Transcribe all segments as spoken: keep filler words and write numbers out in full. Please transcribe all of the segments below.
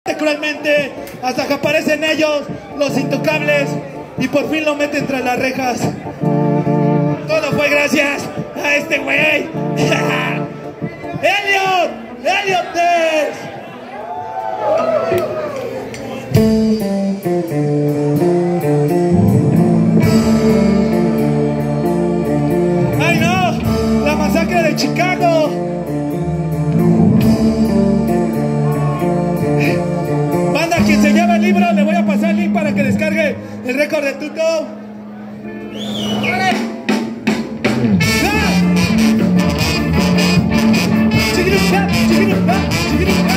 cruelmente hasta que aparecen ellos, los intocables, y por fin lo meten tras las rejas. Todo fue gracias a este güey. ¡Elliot! ¡Elliot Ness! ¡Ay no! ¡La masacre de Chicago! Banda, quien se lleva el libro, le voy a pasar el link para que descargue el récord de Tuto. ¡Vale! ¡Ah! ¡Chiquiruca! ¡Chiquiruca! ¡Chiquiruca!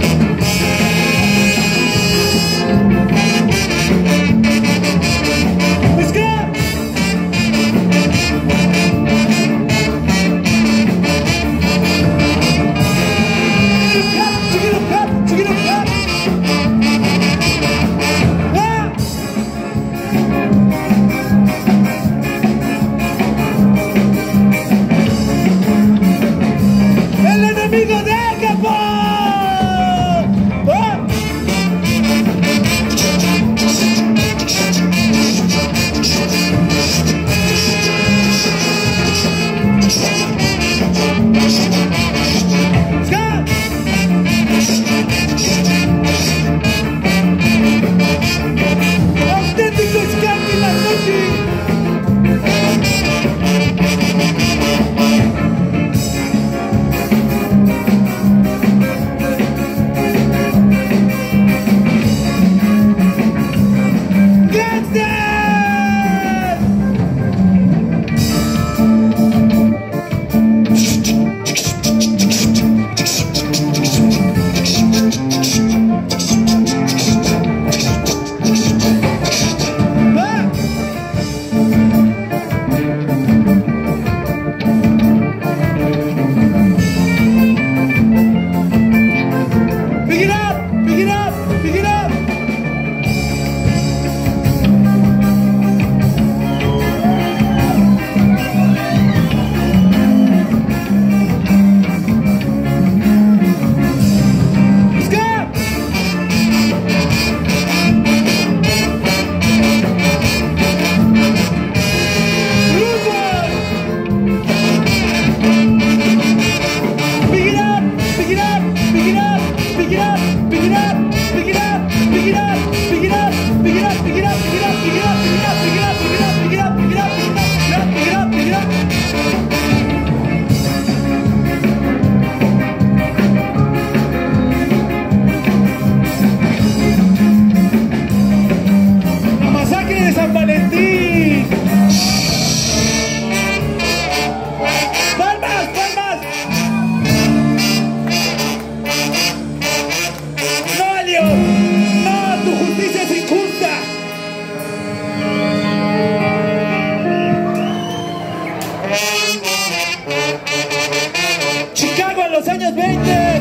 ¡Let's go! Chicago en los años veinte.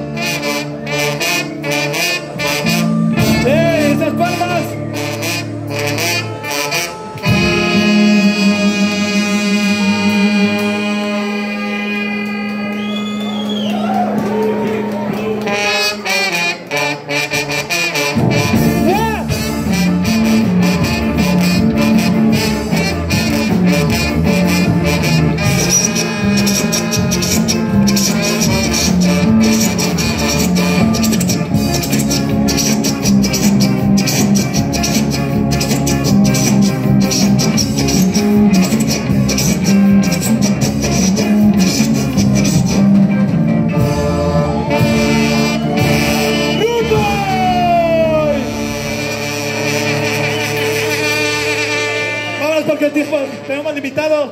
¡Eh, esas palmas! Porque el tiempo tenemos limitado.